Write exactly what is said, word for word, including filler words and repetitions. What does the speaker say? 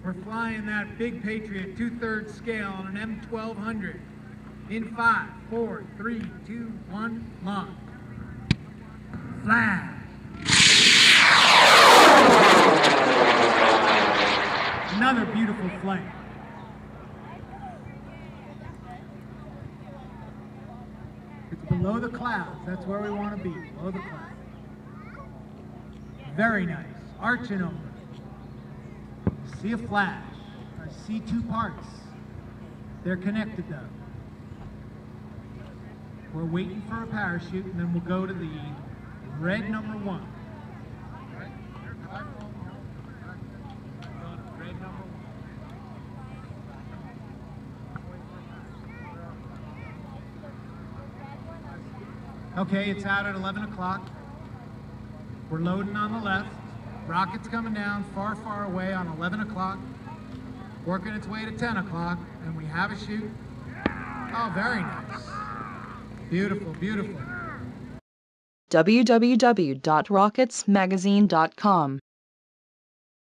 We're flying that big Patriot two-thirds scale on an M twelve hundred. In five, four, three, two, one, launch. Flash. Another beautiful flight. It's below the clouds. That's where we want to be, below the clouds. Very nice. Arching over. See a flash. I see two parts. They're connected though. We're waiting for a parachute and then we'll go to the red number one. Red number one. Okay, it's out at eleven o'clock. We're loading on the left. Rocket's coming down far, far away on eleven o'clock. Working its way to ten o'clock, and we have a shoot. Oh, very nice. Beautiful, beautiful. w w w dot rockets magazine dot com